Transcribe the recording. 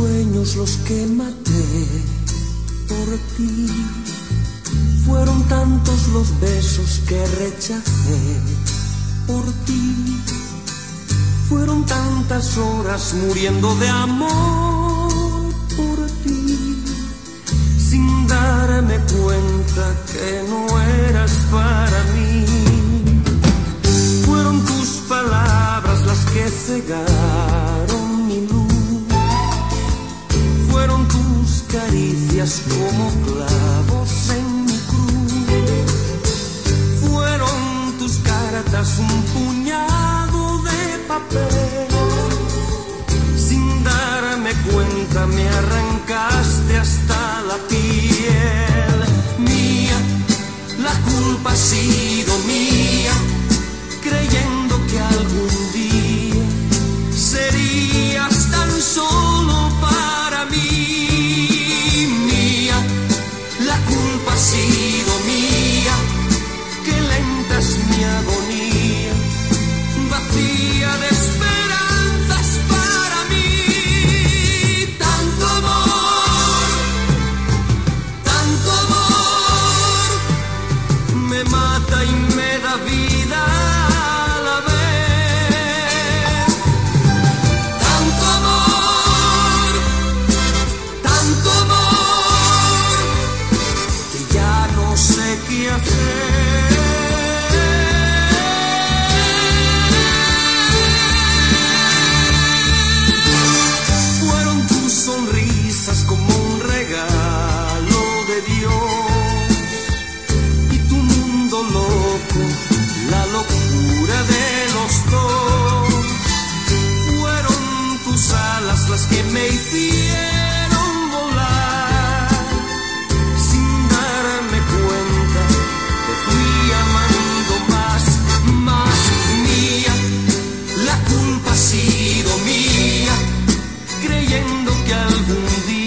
sueños los que maté por ti. Fueron tantos los besos que rechacé por ti. Fueron tantas horas muriendo de amor por ti, sin darme cuenta que no eras para mí. Fueron tus palabras las que cegaron mi luz. Fueron tus caricias como clavos en mi cruz. Fueron tus cartas un puñado de papel. Sin darme cuenta me arrancaste hasta la piel. Mía, la culpa ha sido mía, creyendo que algún día serías tan solo para mí. Mía, la culpa ha sido mía, que lenta es mi agonía, vacía de esperanzas para mí. Tanto amor me mata y me da vida a la vez. Tanto amor, que ya no sé qué hacer. Fueron tus sonrisas como un regalo de Dios, y tu mundo loco, la locura de los dos. Fueron tus alas las que me hicieron volar. Sin darme cuenta te fui amando más. Mía, la culpa ha sido mía, creyendo que algún día